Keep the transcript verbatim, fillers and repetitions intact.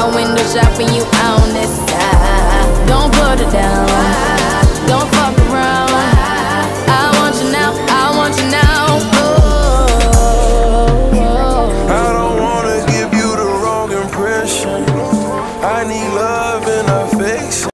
window shopping, you on this side. Don't put it down.